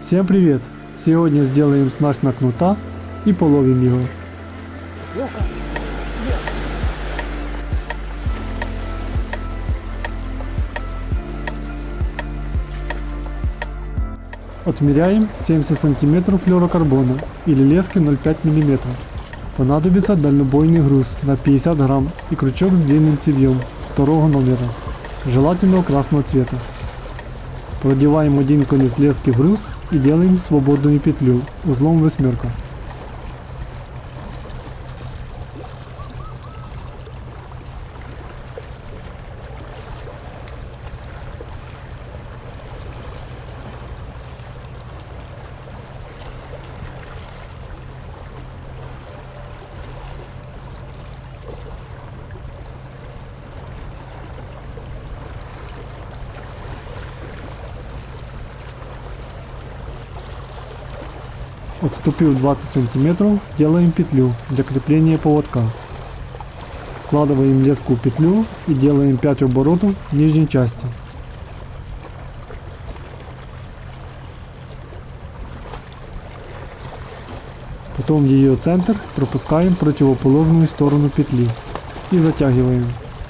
Всем привет! Сегодня сделаем снасть на кнута и половим его. Отмеряем 70 см флюорокарбона или лески 0,5 мм. Понадобится дальнобойный груз на 50 грамм и крючок с длинным цевьем второго номера, желательно красного цвета. Продеваем один конец лески в груз и делаем свободную петлю узлом восьмерка. Отступив 20 см, делаем петлю для крепления поводка. Складываем леску в петлю и делаем 5 оборотов в нижней части. Потом в ее центр пропускаем противоположную сторону петли и затягиваем.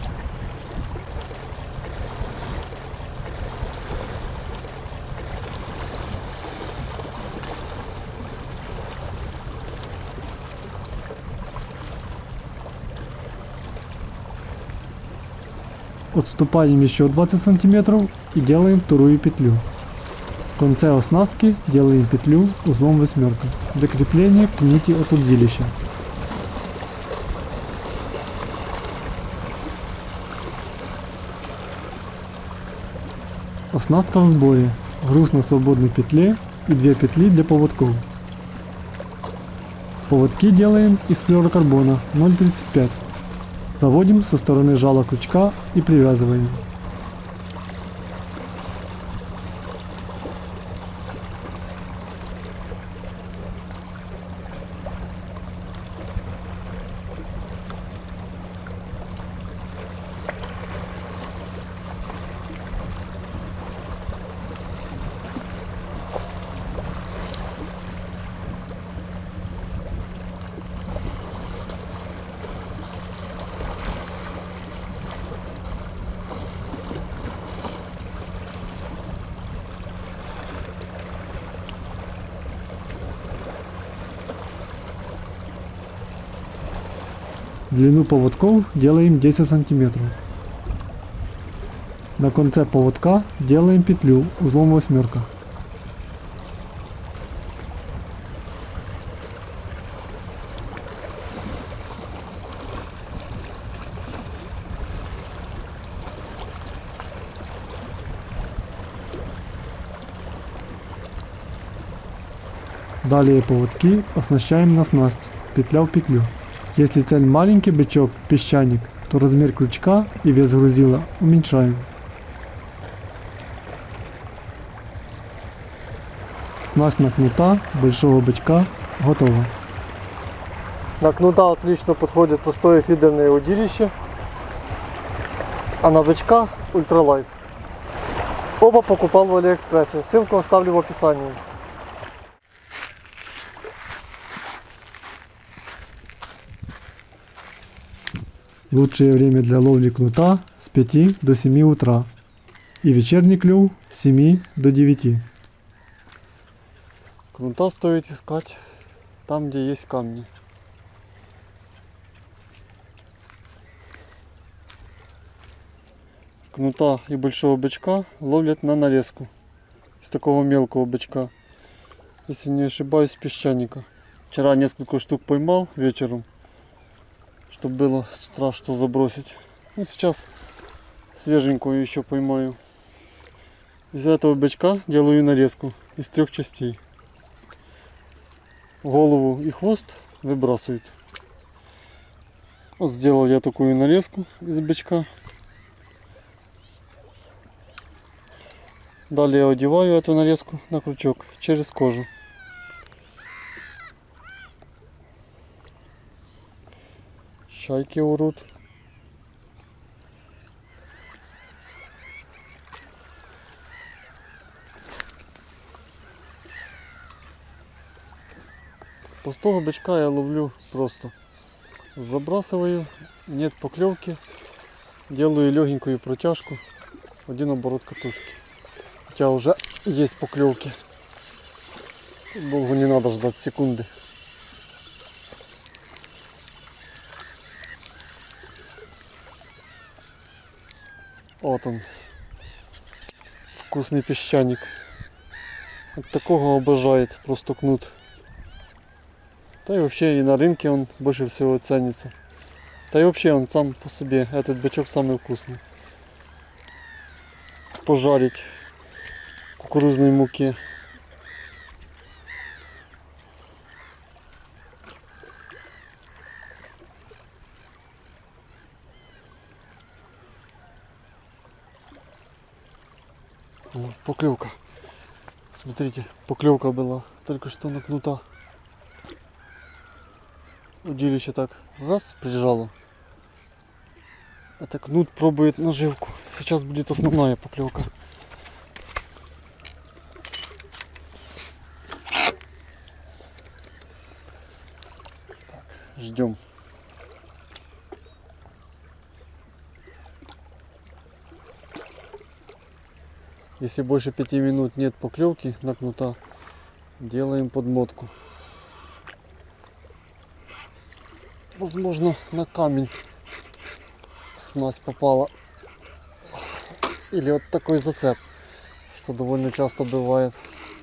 Отступаем еще 20 см и делаем вторую петлю. В конце оснастки делаем петлю узлом восьмерка для крепления к нити от удилища. Оснастка в сборе. Груз на свободной петле и 2 петли для поводков. Поводки делаем из флюорокарбона 0,35. Заводим со стороны жала крючка и привязываем. Длину поводков делаем 10 см. На конце поводка делаем петлю узлом восьмерка. Далее поводки оснащаем на снасть, петля в петлю. Если цель маленький бычок, песчаник, то размер крючка и вес грузила уменьшаем. Снасть на кнута большого бычка готова. На кнута отлично подходит простое фидерное удилище, а на бычка ультралайт. Оба покупал в Алиэкспрессе, ссылку оставлю в описании. Лучшее время для ловли кнута с 5 до 7 утра и вечерний клев с 7 до 9. Кнута стоит искать там, где есть камни. Кнута и большого бычка ловлят на нарезку из такого мелкого бычка, если не ошибаюсь, песчаника. Вчера несколько штук поймал вечером, чтобы было с утра что забросить. И сейчас свеженькую еще поймаю. Из этого бычка делаю нарезку из 3 частей. Голову и хвост выбрасывают. Вот сделал я такую нарезку из бычка. Далее одеваю эту нарезку на крючок через кожу. Чайки урут. Пустого бичка я ловлю просто. Забрасываю, нет поклевки, делаю легенькую протяжку, один оборот катушки. Хотя уже есть поклевки. Долго не надо ждать секунды. Вот он, вкусный песчаник. От такого обожает просто кнут. Да и вообще и на рынке он больше всего ценится. Да и вообще он сам по себе, этот бычок самый вкусный. Пожарить в кукурузной муке. О, поклевка. Смотрите, поклевка была только что на кнута. Удилище так раз прижало. Это кнут пробует наживку. Сейчас будет основная поклевка. Так, ждем. Если больше 5 минут нет поклевки на кнута, делаем подмотку. Возможно, на камень снасть попала. Или вот такой зацеп, что довольно часто бывает.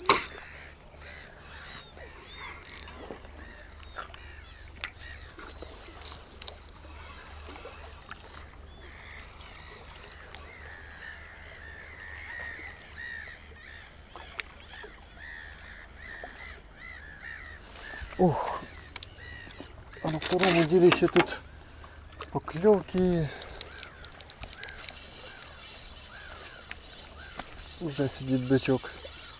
Ух, а на втором удилище тут поклевки. Уже сидит бычок.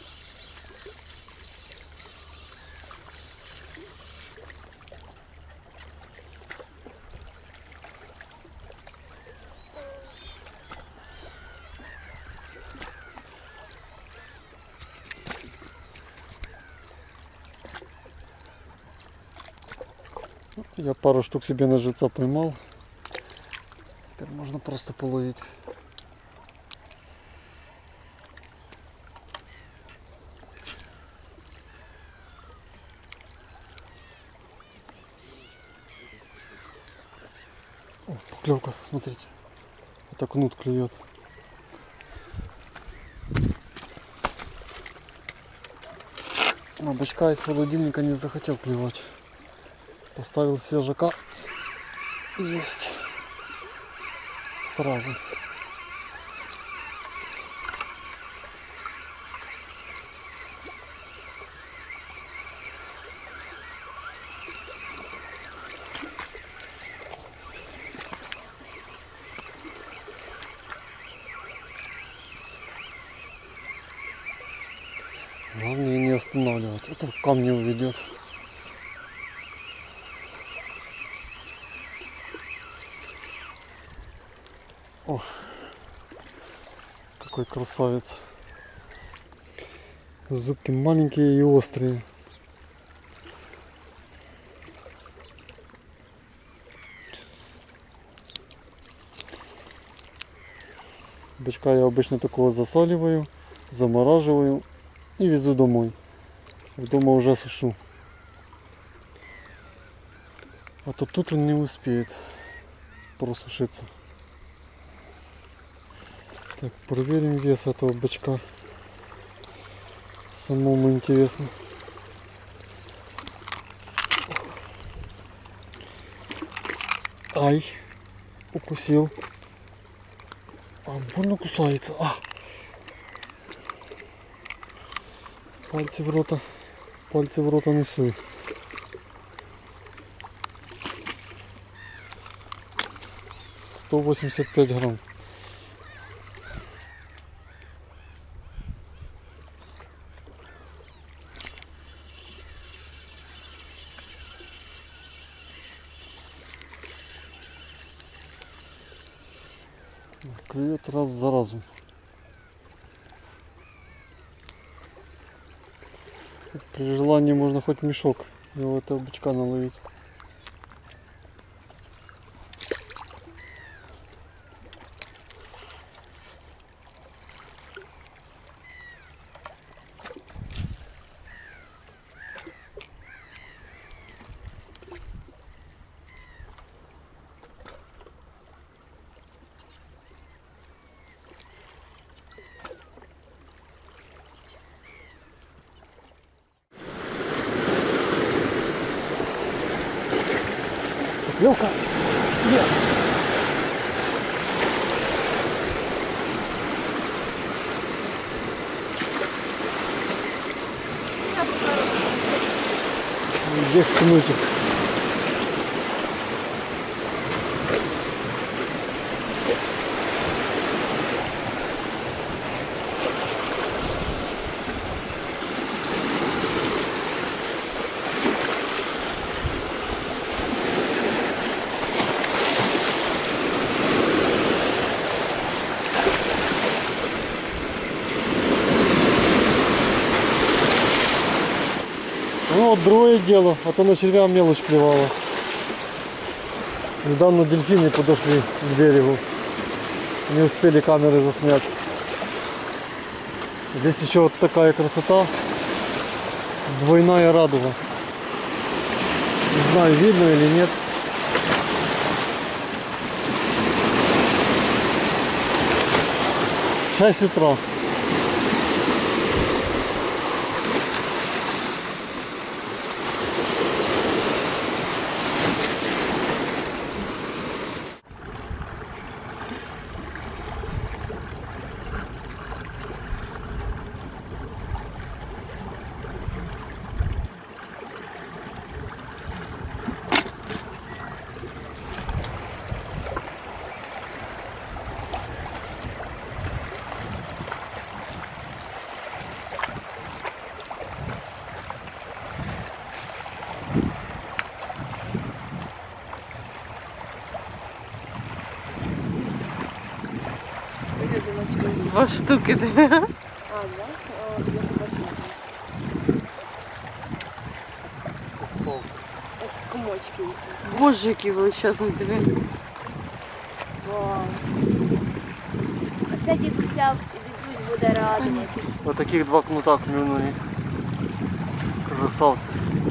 Я пару штук себе на живца поймал. Теперь можно просто половить. О, поклевка, смотрите. Это кнут клюет. Но бычка из холодильника не захотел клевать. Поставил свежака. Есть. Сразу. Главное не останавливать. Это в камни уведет. Ох, какой красавец. Зубки маленькие и острые. Бычка я обычно такого засаливаю, замораживаю и везу домой. Дома уже сушу. А то тут он не успеет просушиться. Так, проверим вес этого бычка. Самому интересно. Ай, укусил. А, больно кусается. А. Пальцы в рота не суй. — 185 грамм. Клюет раз за разом. При желании можно хоть мешок И вот этого бычка наловить. Лёка, есть! Здесь кнутик. Ну вот другое дело, а то на червя мелочь клевала. Недавно дельфины подошли к берегу. Не успели камеры заснять. Здесь еще вот такая красота. Двойная радуга. Не знаю, видно или нет. В 6 утра. Два штуки. А, да? Я побачила. Солнце. Як комочки якісь. Боже, який величезний диви. Вау. А це дідусь буде радувати. Вот таких два кнута клюнули. Красавцы.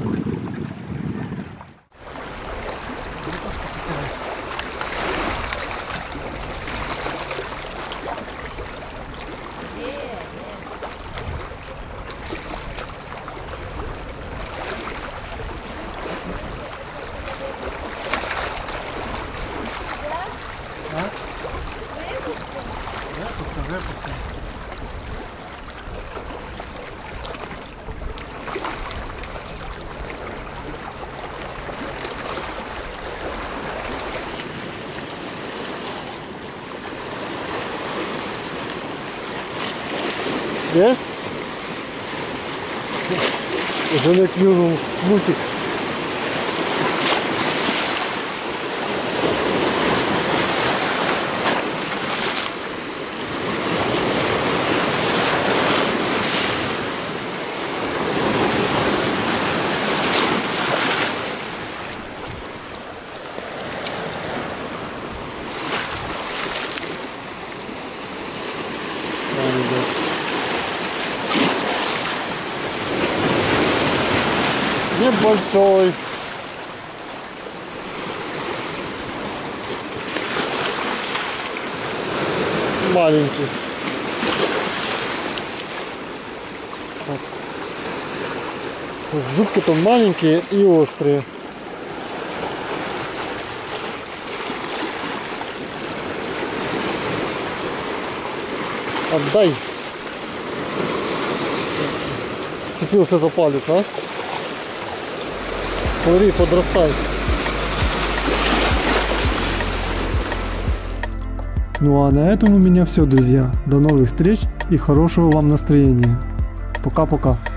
Есть? Уже не клюнул мультик. Небольшой. Маленький. Зубки-то маленькие и острые. Отдай. Цепился за палец, а? Смотри, подрастает. Ну а на этом у меня все, друзья. До новых встреч и хорошего вам настроения. Пока-пока.